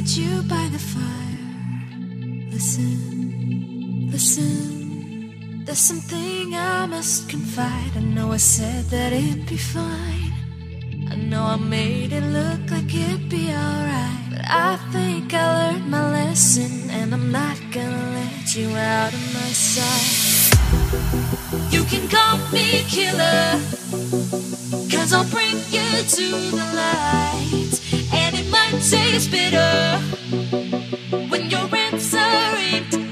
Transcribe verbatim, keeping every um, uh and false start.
seat you by the fire. Listen, listen, there's something I must confide. I know I said that it'd be fine. I know I made it look like it'd be alright, but I think I learned my lesson, and I'm not gonna let you out of my sight. You can call me killer, cause I'll bring you to the light. And it might taste bitter when your answer ain't